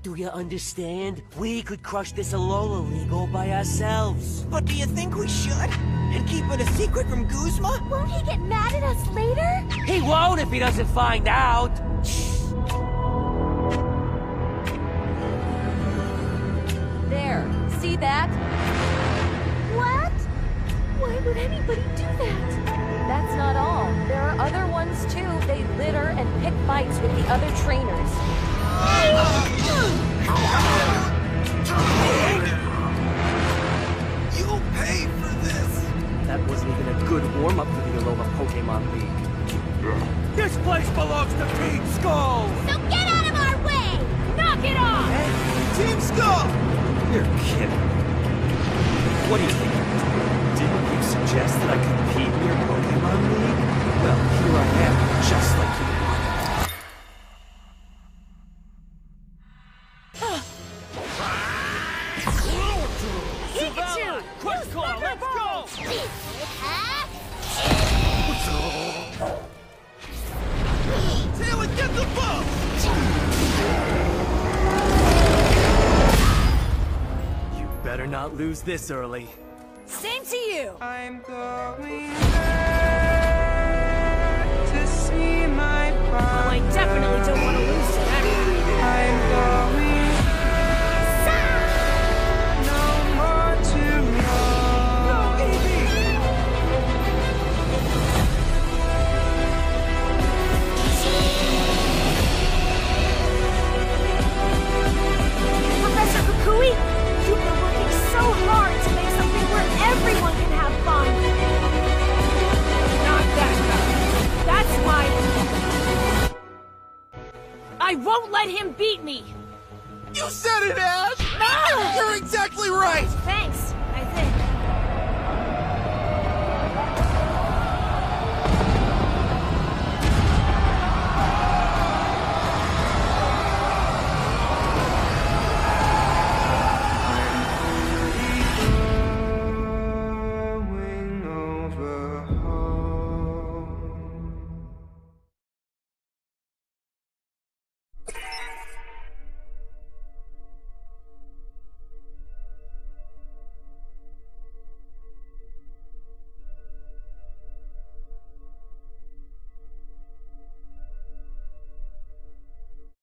Do you understand? We could crush this ALOLA League all by ourselves. But do you think we should? And keep it a secret from Guzma? Won't he get mad at us later? He won't if he doesn't find out. There, see that? What? Why would anybody do that? That's not all. There are other ones too. They litter and pick fights with the other trainers. You'll pay for this! That wasn't even a good warm-up for the ALOLA Pokémon League. This place belongs to Team Skull! So get out of our way! Knock it off! Hey, Team Skull! You're kidding. What do you think? Didn't you suggest that I compete in your Pokémon League? Well, here I am, just like you wanted. Pikachu! Quick call, let's go! Taylor, get the ball! You better not lose this early. Same to you! I'm going back to see my Well, I definitely don't want to lose to that guy. I'm going no more to run. Professor Kukui, you've been working so hard to make something where everyone can have fun. Not that guy. That's why I won't let him beat me. You said it, Ash! You're exactly right! Thanks.